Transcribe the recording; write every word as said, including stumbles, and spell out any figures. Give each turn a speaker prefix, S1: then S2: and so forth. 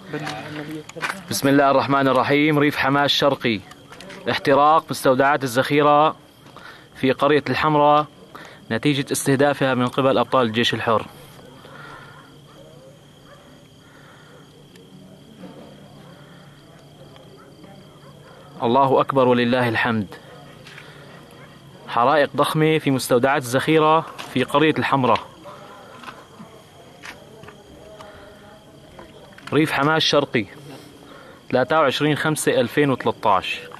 S1: بسم الله الرحمن الرحيم. ريف حماة الشرقي، احتراق مستودعات الذخيرة في قرية الحمراء نتيجة استهدافها من قبل أبطال الجيش الحر. الله أكبر ولله الحمد. حرائق ضخمة في مستودعات الذخيرة في قرية الحمراء، ريف حماة الشرقي، ثلاثة وعشرين خمسة ألفين وثلاثة عشر.